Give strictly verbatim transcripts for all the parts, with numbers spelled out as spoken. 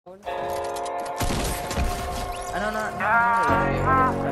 Ah, no, no, no, no,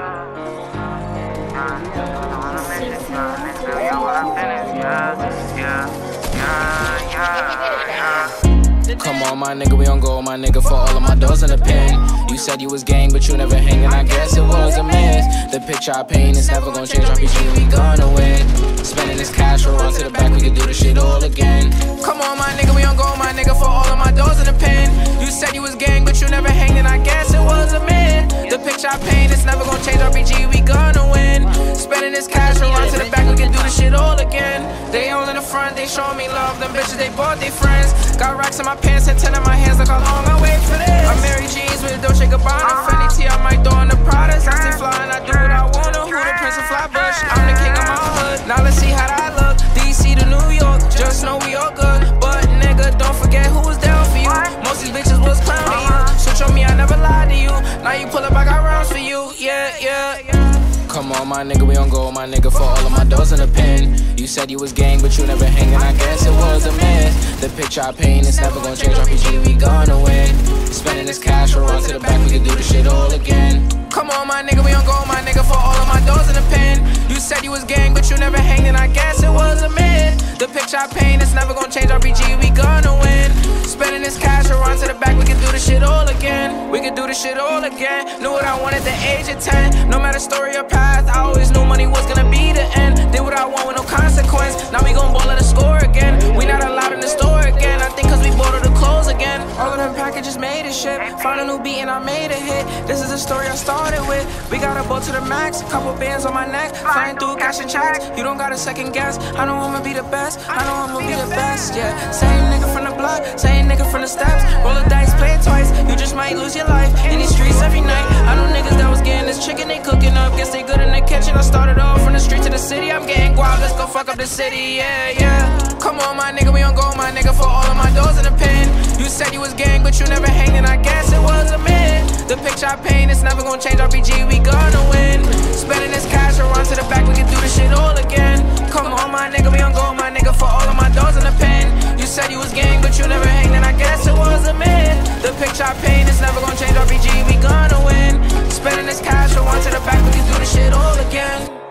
Come on, my nigga, we on go, my nigga, for all of my doors in the pen. You said you was gang, but you never hang, and I guess it was a myth. The picture I paint is never gonna change, R P G, we gonna win. Spending this cash, roll on to the back, we can do this shit all again. Come on, my nigga, we on go, my nigga, for all of my doors in the pen. You said you was gang, but you never hang, and I guess it was a myth. The picture I paint is never gonna change, R P G, we gonna win. Spending this cash, roll on to the back, we can do this shit all again. They all in the front, they show me love, them bitches, they bought their friends. Got racks in my pants and ten in my hands, like how long I wait for this. I'm Mary Jeans with Dolce Gabbana, Fendi T, I might throw on the Pradas. I stay fly and I do what I wanna. Who the Prince of Flatbush? I'm the king of my hood. Now let's see how that look. D C to New York, just know we all good. But nigga, don't forget who was down for you. Most these bitches was clowning you. Switch on me, I never lied to you. Now you pull up, I got rounds for you. Yeah, yeah, yeah. Come on, my nigga, we on go, my nigga, for all of my doors in the pen. You said you was gang, but you never hang, and I guess it was a myth. The picture I paint is never gonna change, R P G, we gonna win. Spending this cash, roll on to the back, we can do this shit all again. Come on, my nigga, we on go, my nigga, for all of my doors in the pen. You said you was gang, but you never hang, and I guess it was a myth. The picture I paint is never gonna change, R P G, we gonna win. Spending this cash, roll on to the back, we can do this shit all again. We can do this shit all again. Knew what I wanted at the age of ten. No matter story or path, I always knew money was gonna be the end. Did what I want with no consequence. Now we gon' ball at the score again. We not allowed in the store again. I think cause we bought all the clothes again. All of them packages made a shit. Found a new beat and I made a hit. This is a story I started with. We got a boat to the max, couple bands on my neck, flying through cash and checks. You don't gotta second guess. I know I'ma be the best. I know I'ma be the best. Yeah, same nigga from the block, same nigga from the steps. Roll the dice, play it twice. You just might lose your life in these streets every night. I know niggas that was getting this chicken they cooking up. Guess they good in the kitchen. I started off from the street to the city. I'm getting guap. Let's go fuck up the city. Yeah, yeah. Come on, my nigga, we on go, my nigga, for all of my doors in the pen. You said you was gang, but you never hang, and I guess it was a myth. The picture I paint is never gonna change, R P G, we gonna win. Spending this cash, or run to the back, we can do this shit all again. Come on, my nigga, we on go, my nigga, for all of my doors in the pen. You said you was gang, but you never hang, and I guess it was a myth. The picture I paint is never gonna change, R P G, we gonna win. Spending this cash, or run to the back, we can do this shit all again.